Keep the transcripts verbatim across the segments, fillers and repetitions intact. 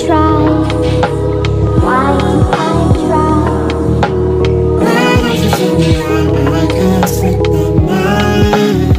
try? Why do I try? Why does it seem like I can't sleep at night?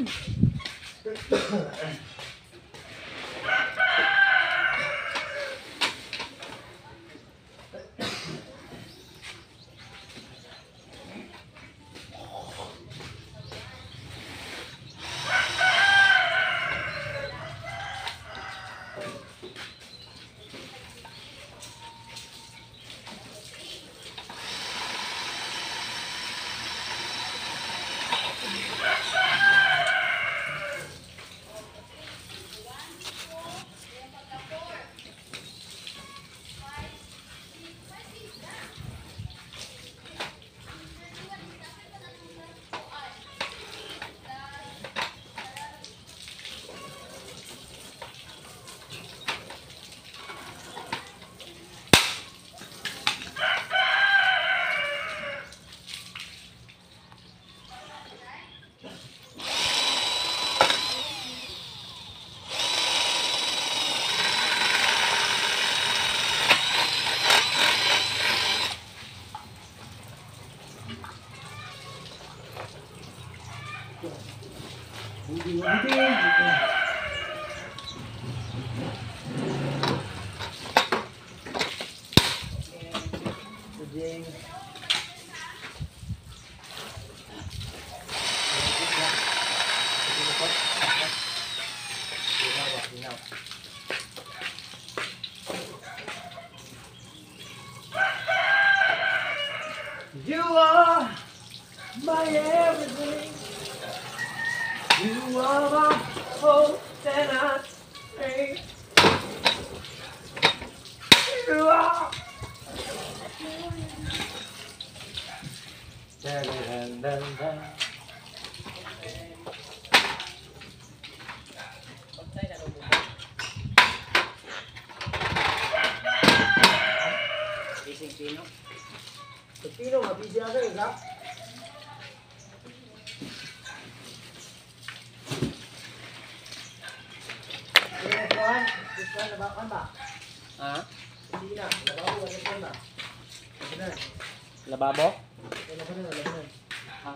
You are my everything. You are my hope and I pray. You are. Dun, dun, dun, dun. Ising Pino. Pino, mabisi ako eh, ha? Kuan, kuan na ba kan ba? Ha? Hindi na, lababo wala kan ba? Lababo? Wala kan na, wala kan. Ha?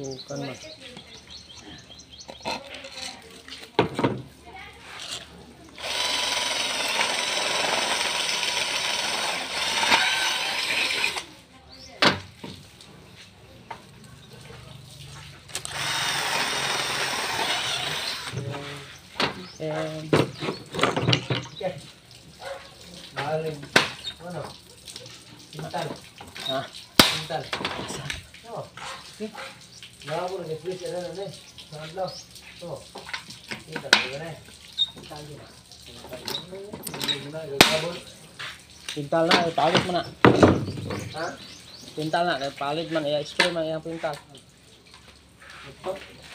Bukan mas. Eh, Oke. Galing. Ano? Pintal. ah, Pintal. Oh. okay. Wala ko nag-switch ano na eh. Sa adlaw. To. Pintal ko na eh. Pintal din. Pintal din. Hindi na gagabon. Pintal na, ipalit mo na. Ha? Pintal na, ipalit man, i-spray man yung pintal. Ito.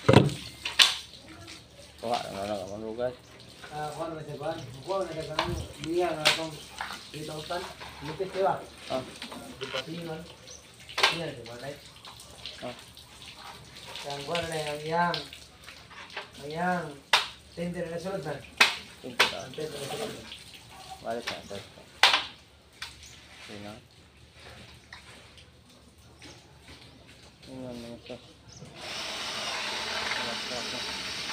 Kuha, ano na naman lugar. Ah, kuha na siya kuha. Kuha na siya kuha. Biya na itong dito utan. Lupit diba? Ah, Di pa singon. Yan di ba na? ah, Yang kuha na yang yang. Ang yang. Tender na sunod na. pintal. Ang tender na sunod na. Balik na, balik na. Sino? Tingnan mo ito. Alas na ako.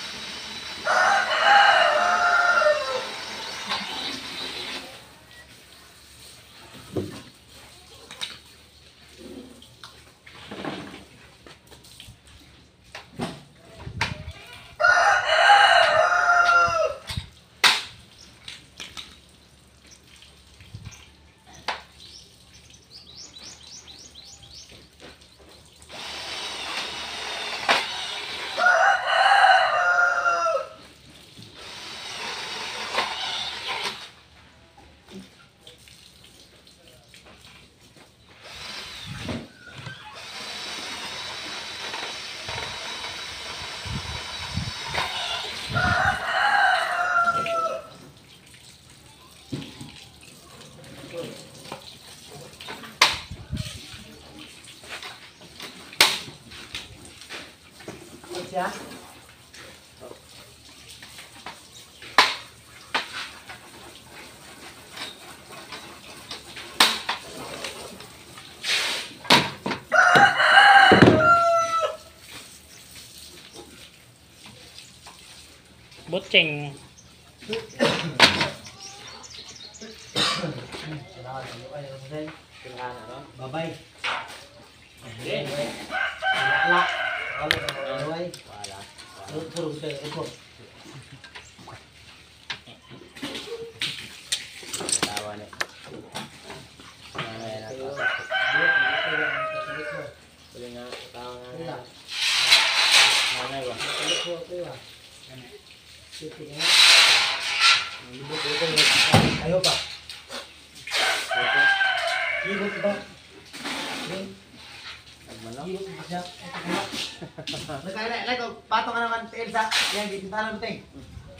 Siya? Boceng. Babay. Wala. Wala. Wala. Wala. Puro gusto yung report. Tawa ni. Ano yan ako? Pwede nga, tawa nga nga. Nanay ba? Ayo pa. Ito? Ibot ba? Nagmanok? Ibot ba siya? Nagkaila, like, patong ka naman, Elsa. Yan, dito tayo ng ting.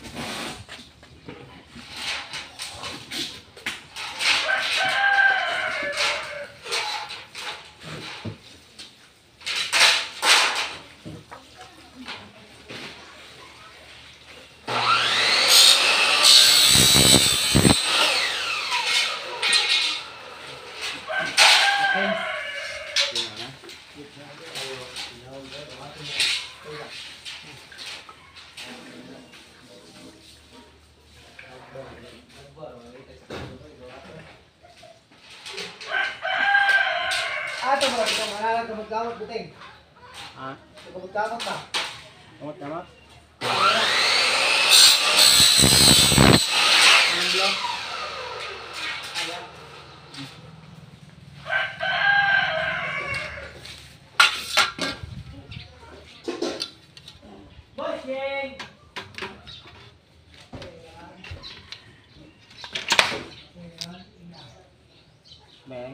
Ato ba ito malala gamot-gamot buting. Ah? Gamot-gamot ba? Kamot kamot? Anong blow? Bossing! Beng?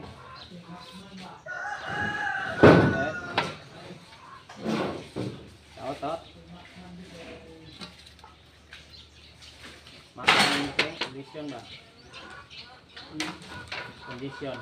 Eh? Taot taot? Makan ito, condition ba? Condition.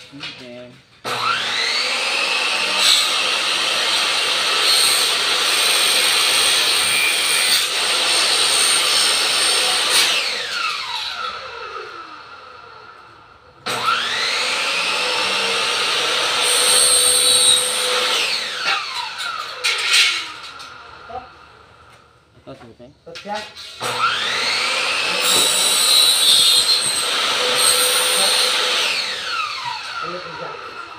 Okay. Ito, selesai. Stop siya. Ulit siya.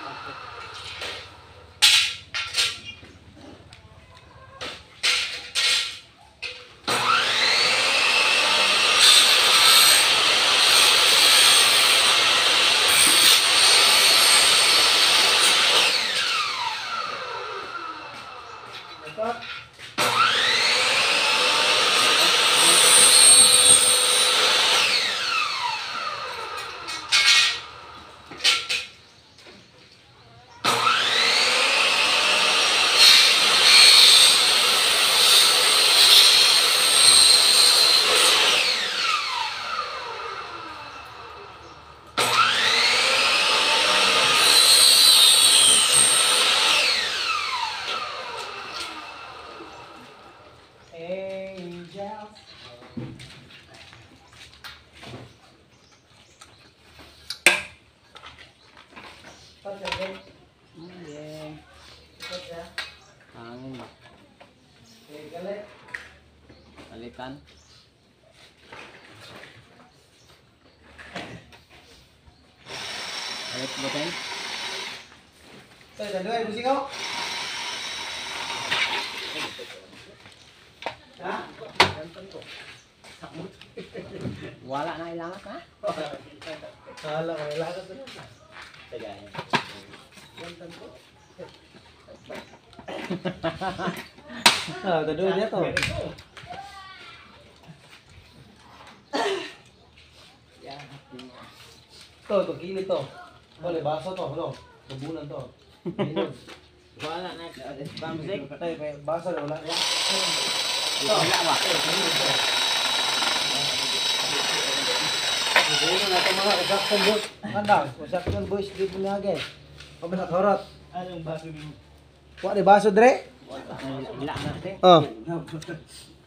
Stop. Angels. Stop siya, guys. Okay. Stop siya. Hangin ba? Okay, galit. Palitan. Palit butin. Sorry, dalawa, busing ako. Ha? Wala na ilangat ha? Kala ko, lakas na lang. Tagayan. Ah, dalawa niya to. To, to, gilid to. Wala, baso to, ano? Tubunan to. Gilid. Wala na. Bamsik. Tay, may baso na, wala. Wala ba? Siguro na ito mga usaksan boys. Andang, usaksan boys, di po niya guys. Kami sa karat. Anong baso mo? Wala, baso dre? Wala na. Oh.